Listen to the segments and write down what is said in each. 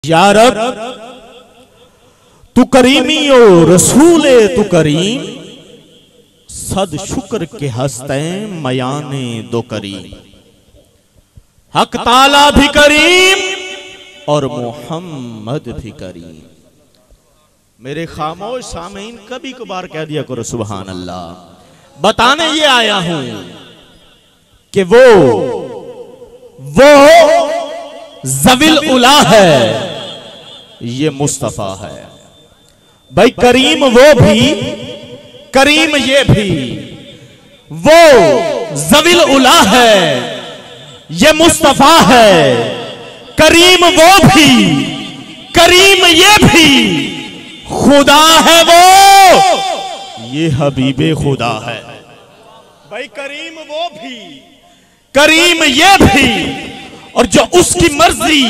या रब तू करीमी ओ रसूले तू करीम, सद शुक्र के हस्ते मयाने दो करीम। हक ताला भी करीम और मोहम्मद भी करीम। मेरे खामोश सामीन कभी कभार कह दिया करो सुभान अल्लाह। बताने ये आया हूं कि वो ज़विल उला है, ये मुस्तफा है। भाई करीम वो भी, करीम ये भी। वो ज़विल उला है, ये मुस्तफा है। करीम वो भी, करीम ये भी। खुदा है वो, ये हबीबे खुदा है। भाई करीम वो भी, करीम ये भी। और जो उसकी मर्जी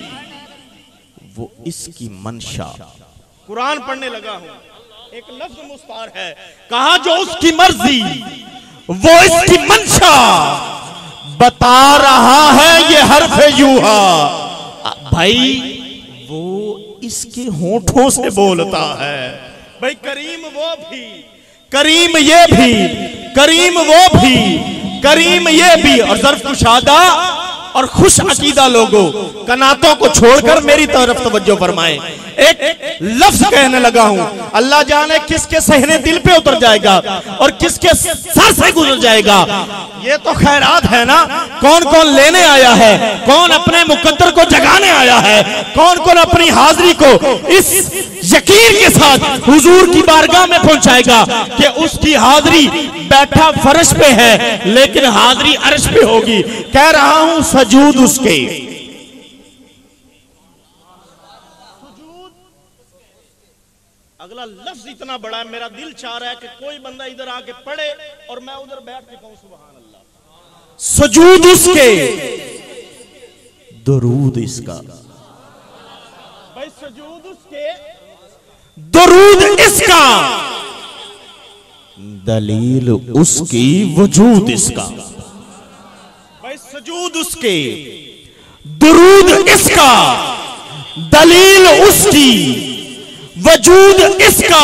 वो इसकी मंशा। कुरान पढ़ने लगा हूं, एक लफ्ज मुस्तार है, कहा जो उसकी मर्जी वो इसकी मंशा। बता रहा है ये हर्फ यूहा। भाई वो इसके होठों से बोलता है। भाई करीम वो भी, करीम ये भी। करीम वो भी, करीम ये भी। और ज़र्फ़ कुशादा और खुश अकीदा लोगों कनातों को छोड़कर मेरी तरफ तवज्जो फरमाएं। एक लफ्ज कहने लगा हूं, अल्लाह जाने किसके सहने दिल पे उतर जाएगा और किसके सर से गुजर जाएगा। ये तो खैरात है ना। कौन कौन लेने आया है, कौन अपने मुकद्दर को जगाने आया है, कौन कौन अपनी हाजिरी को इस यकीन के साथ हुजूर की बारगाह में पहुंचाएगा कि उसकी हाजिरी बैठा फर्श पे है लेकिन हाजिरी अर्श पे होगी। कह रहा हूं सजूद उसके, अगला लफ्ज इतना बड़ा है, मेरा दिल चाह रहा है कि कोई बंदा इधर आके पढ़े और मैं उधर बैठ के कहूं सुभान अल्लाह। सजूद उसके, दरूद इसका। भाई सजूद उसके, दरूद इसका। दलील उसकी, वजूद इसका। भाई सजूद उसके, दरूद इसका। दलील उसकी, वजूद इसका।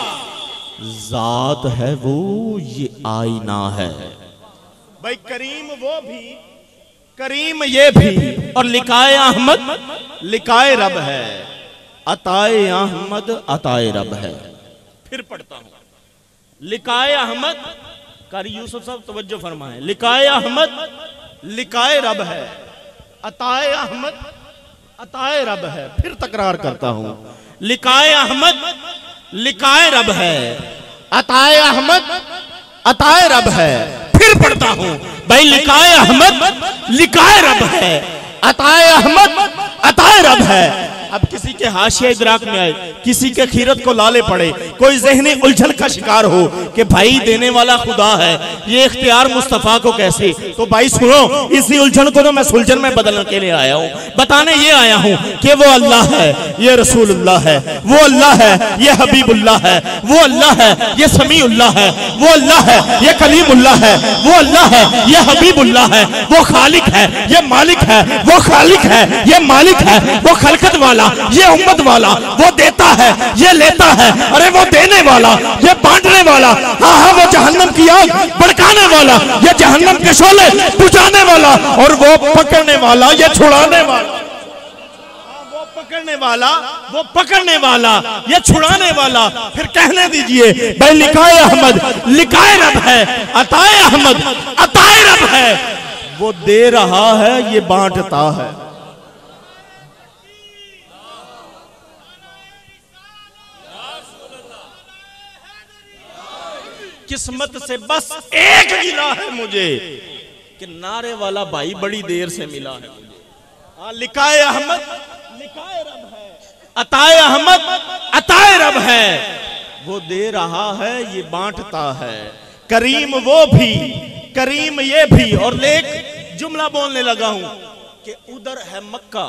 जात है वो, ये आईना है। भाई करीम वो भी, करीम ये भी। और लिकाए अहमद, लिकाए रब है। अताए अहमद, अताए रब है। फिर पढ़ता हूं, लिकाए अहमद। कारी यूसुफ साहब तवज्जो फरमाएं। लिकाए अहमद, लिकाए रब है। अताए अहमद, अताए रब है। फिर तकरार करता हूं, लिकाए अहमद, लिकाए रब है। अताए अहमद, अताए रब है। फिर पढ़ता हूं, भाई लिकाए अहमद, लिकाए रब है। अताए अहमद, अताए रब है। अब किसी के हाशिया इदराक में आए, किसी के खीरत को लाले पड़े, कोई ज़हनी उलझन का शिकार हो कि भाई देने वाला खुदा है, ये इख्तियार मुस्तफ़ा को कैसे। तो भाई सुनो, इसी उलझन को तो मैं सुलझन में बदलने के लिए आया हूँ। बताने ये आया हूँ कि वो अल्लाह है, ये रसूलुल्लाह है। वो अल्लाह है, ये हबीबुल्लाह है। वो अल्लाह है, ये समीउल्लाह है। वो अल्लाह है, ये कलीमुल्लाह है। वो अल्लाह है, ये हबीबुल्लाह है। वो खालिक है, ये मालिक है। वो खालिक है, ये मालिक है। वो खलकत वाला, ये उम्मत वाला। वो देता है, ये लेता है। अरे वो देने वाला, ये बांटने वाला। हाँ हाँ, वो जहन्नम की आग भड़काने वाला, ये जहन्नम के शोले बुझाने वाला। और वो पकड़ने वाला, ये छुड़ाने वाला। वो पकड़ने वाला, वो पकड़ने वाला, ये छुड़ाने वाला। फिर कहने दीजिए, भाई लिकाए अहमद, लिकाए रब है। अताए अहमद, अताए रब है। वो दे रहा है, ये बांटता है। किस्मत से बस एक गिला है मुझे कि नारे वाला भाई बड़ी देर से मिला है मुझे। हाँ, लिकाए अहमद, लिकाए रब है। अताए अहमद, अताए रब है। वो दे रहा है, ये बांटता है। करीम वो भी, करीम ये भी। और एक जुमला बोलने लगा हूं कि उधर है मक्का,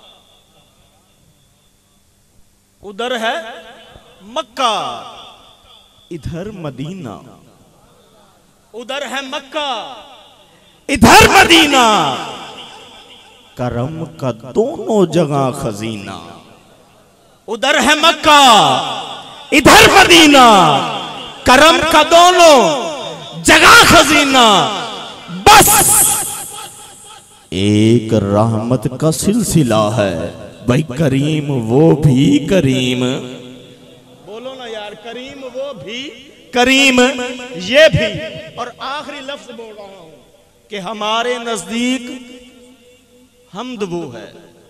उधर है मक्का, इधर मदीना। उधर है मक्का, इधर मदीना। करम का दोनों जगह खजीना। उधर है मक्का, इधर मदीना, करम का दोनों जगह खजीना। बस एक रहमत का सिलसिला है, भाई करीम वो भी करीम। बोलो ना यार, करीम वो भी करीम ये भी। और आखिरी लफ्ज बोल रहा हूं कि हमारे नजदीक हम्द वो है,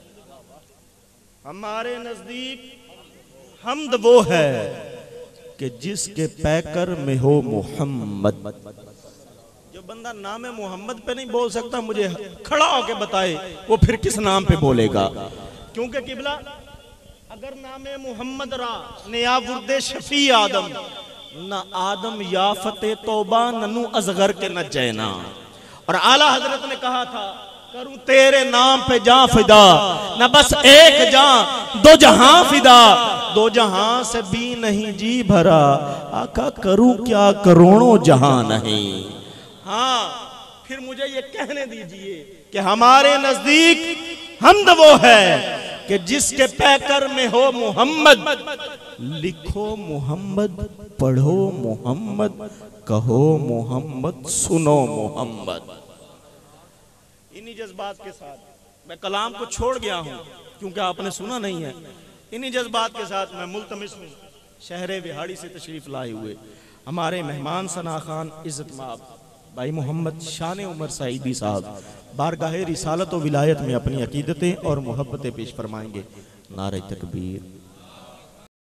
हमारे नजदीक हम्द वो है कि जिसके पैकर में हो मोहम्मद। जो बंदा नाम मोहम्मद पे नहीं बोल सकता, मुझे खड़ा होके बताए वो फिर किस नाम पे बोलेगा। क्योंकि किबला अगर नाम मोहम्मद रा नियावुर्दे शफी आदम, न आदम याफते तौबा ननु अजगर के न जैना। और आला हजरत ने कहा था, करूं तेरे नाम पे जा फिदा, न बस एक जा दो जहां फिदा, दो जहां से भी नहीं जी भरा, आका करूं क्या करोड़ों जहां नहीं। हाँ, फिर मुझे ये कहने दीजिए कि हमारे नजदीक हम्द वो है कि जिसके पैकर में हो मोहम्मद। लिखो मोहम्मद, पढ़ो मोहम्मद, कहो मोहम्मद, सुनो मोहम्मद। इन्हीं जज्बात के साथ मैं कलाम को छोड़ गया हूं क्योंकि आपने सुना नहीं है। इन्हीं जज्बात के साथ मैं मुल्तमिस हूं शहर बिहाड़ी से तशरीफ लाए हुए हमारे मेहमान सना खान इज्जत माब भाई मोहम्मद शान उमर सईदी साहब बारगाह रिसालत व विलायत में अपनी अकीदतें और मोहब्बतें पेश फरमाएंगे। नारे तकबीर।